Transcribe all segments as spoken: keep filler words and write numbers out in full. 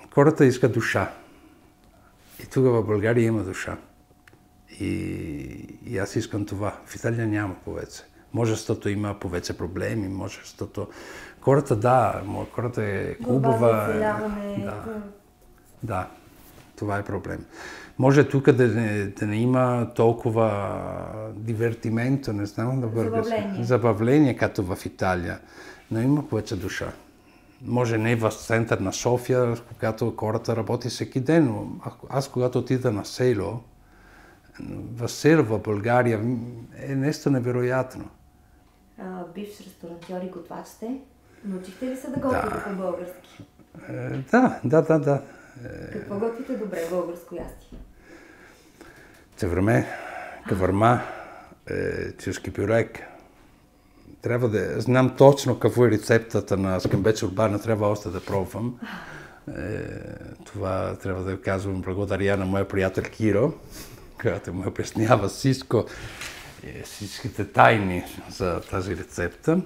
хората искат душа. И тук в България има душа. И, и аз искам това. В Италия няма повече. Може, защото има повече проблеми, може, защото хората, да, хората е хубава. Да, да, това е проблем. Може тук да не, да не има толкова дивертименто, не знам да бърга. Забавление. Забавление, като в Италия. Но има повече душа. Може не в център на София, когато хората работи всеки ден, но аз когато отида на село, в село в България е нещо невероятно. А, бивш ресторантьор и готвач сте. Научихте ли се да готвите да. по-български? Е, да, да, да, да. Какво готвите добре българско ястие? Цевреме, кавърма, е, чешки пюрек. Трябва да знам точно какво е рецептата на скамбеч урбана, трябва още да пробвам. Е, това трябва да казвам благодаря на моя приятел Киро, който му обяснява всичко, всичките тайни за тази рецепта.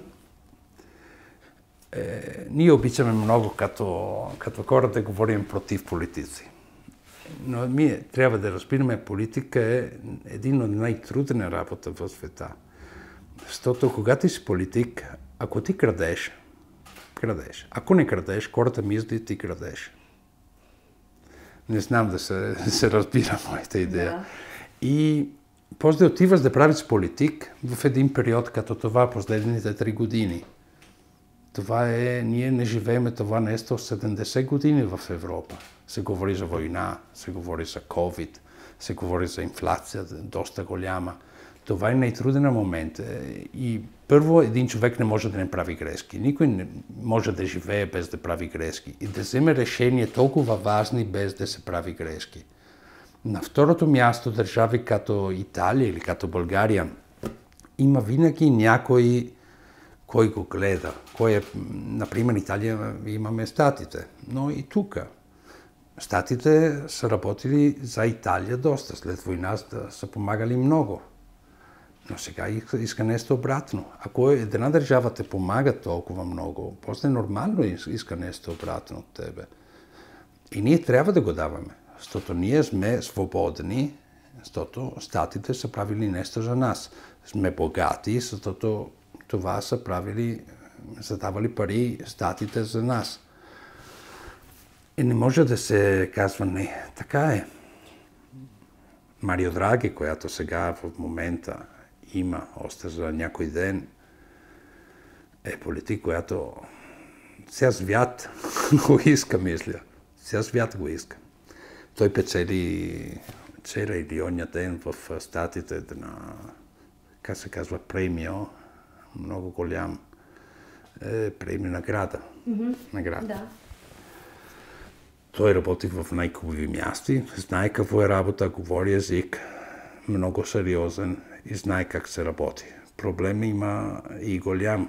Е, ние обичаме много, като, като хората говорим против политици. Но ние трябва да разбираме, политика е един от най-трудни работа в света. Защото когато си политик, ако ти крадеш, крадеш. Ако не крадеш, хората мислят, ти крадеш. Не знам да се, се разбира моята идея. Да. И после отиваш да правиш политик в един период като това, последните три години. Това е, ние не живееме това нещо седемдесет години в Европа. Се говори за война, се говори за ковид, се говори за инфлация, доста голяма. Това е най-труден момент. И първо, един човек не може да не прави грешки. Никой не може да живее без да прави грешки. И да вземе решение толкова важни без да се прави грешки. На второто място, държави като Италия или като България, има винаги някой, кой го гледа. Кой е, например, Италия имаме Штатите, но и тук. Штатите са работили за Италия доста. След война са помагали много. Но сега иска нещо обратно. Ако една държава те помага толкова много, после нормално иска нещо обратно от тебе. И ние трябва да го даваме, защото ние сме свободни, защото Штатите са правили нещо за нас. Сме богати, защото това са правили, са давали пари Штатите за нас. И не може да се казва не. Така е. Марио Драги, която сега в момента има още за някой ден, е политик, която цял свят го иска, мисля. Цял свят го иска. Той печели вчера или оня ден в Штатите на, как се казва, премио, много голям е, премио награда. Mm-hmm. награда. Да. Той работи в най-хубави мясти, знае какво е работа, говори език, много сериозен и знае как се работи. Проблем има и голям.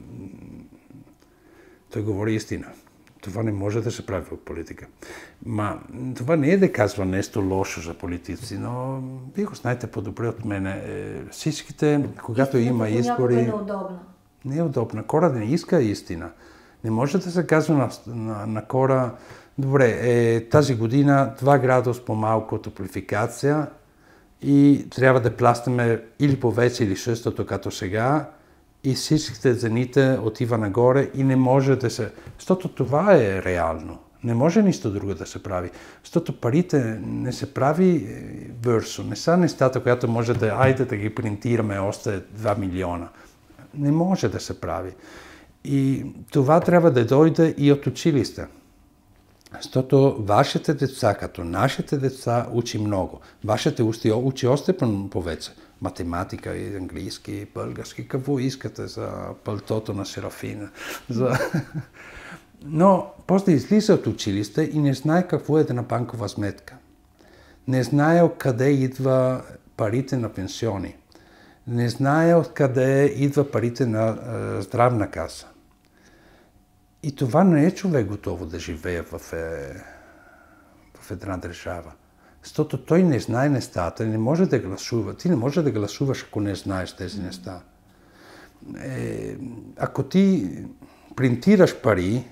Той говори истина. Това не може да се прави в политика. Ма, това не е да казва нещо лошо за политици, но вие го знаете по-добре от мене. Всичките, когато истината има избори... е неудобна. Не е удобна. Кора не иска истина. Не може да се казва на, на, на Кора, добре, е, тази година два градуса по-малко топлификация и трябва да плащаме или повече или същото като сега и всичките цените отива нагоре и не може да се... Защото това е реално. Не може нищо друго да се прави. Защото парите не се прави бързо. Не са нещата, които може да... Айде да ги принтираме още два милиона. Не може да се прави. И това трябва да дойде и от училище. Защото вашите деца, като нашите деца, учи много. Вашите учи, учи още повече. Математика, и английски, и български. Какво искате за пълтото на Серафина? За... Но после излиза от училище и не знае какво е да на банкова сметка. Не знае откъде идва парите на пенсиони. Не знае откъде идва парите на е, здравна каса. И това не е човек готово да живее в, е, в една държава. Защото той не знае нещата, не може да гласува. Ти не може да гласуваш, ако не знаеш тези неща. Е, ако ти принтираш пари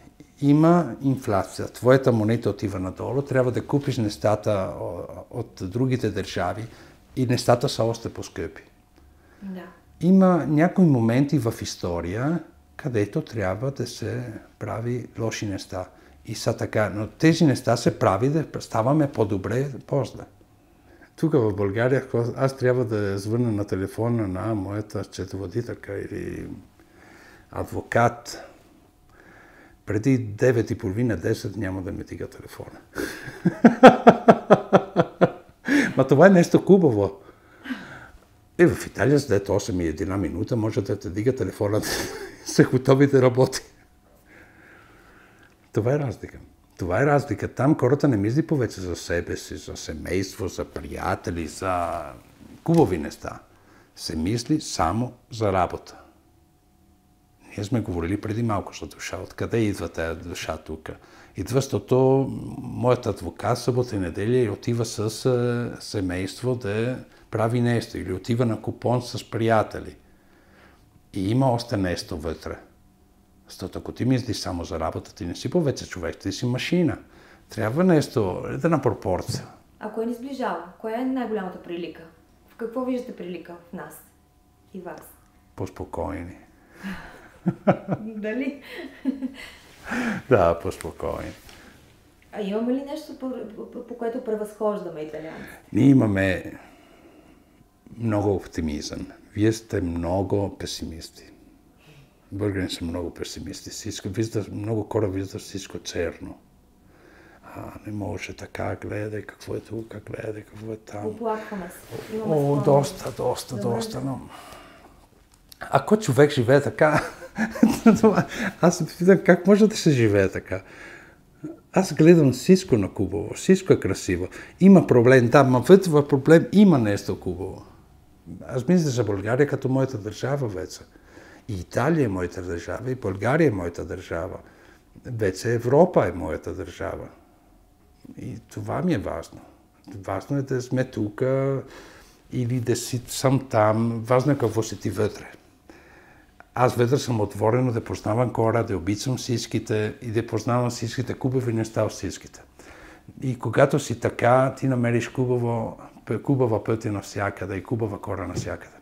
има инфлация. Твоята монета отива надолу, трябва да купиш нещата от другите държави и нещата са още по-скъпи. Да. Има някои моменти в история, където трябва да се прави лоши неща. И са така, но тези неща се прави да ставаме по-добре после. Тук в България аз трябва да звънна на телефона на моята счетоводителка или адвокат. Преди девет и половина десет няма да ми дига телефона. Ма това е нещо хубаво. И в Италия след осем и една минута може да те дига телефона, са готови да работи. Това е разлика. Това е разлика. Там хората не мисли повече за себе си, за семейство, за приятели, за хубави неща. Се мисли само за работа. Ние сме говорили преди малко за душа. Откъде идва тази душа тук? Идва, защото моят адвокат събота и неделя и отива с семейство да прави нещо. Или отива на купон с приятели. И има още нещо вътре. Защото ако ти мислиш само за работа, ти не си повече човек, ти си машина. Трябва нещо, една пропорция. А кое ни сближава? Коя е най-голямата прилика? В какво виждате прилика в нас и вас? По-спокойни. Дали? Да, по-спокойни. А имаме ли нещо, по, по, по което превъзхождаме италианци? Ние имаме много оптимизъм. Вие сте много песимисти. Българи са много песимисти. Всичко, вижда, много хора виждат всичко черно. А, не може така, гледай какво е тук, гледай какво е там. Оплакваме се. О, доста, доста, Добре. доста. Но... Ако човек живее така, аз се питам как може да се живее така. Аз гледам всичко на хубаво, всичко е красиво. Има проблем, да, но вътре в проблем има нещо хубаво. Аз мисля за България като моята държава вече. И Италия е моята държава, и България е моята държава. Вече Европа е моята държава. И това ми е важно. Важно е да сме тук или да си съм там. Важно е какво си ти вътре. Аз вътре съм отворено да познавам хора, да обичам всичките и да познавам всичките хубави неща от всичките. И когато си така, ти намериш хубаво, хубава пътя навсякъде и хубава хора навсякъде.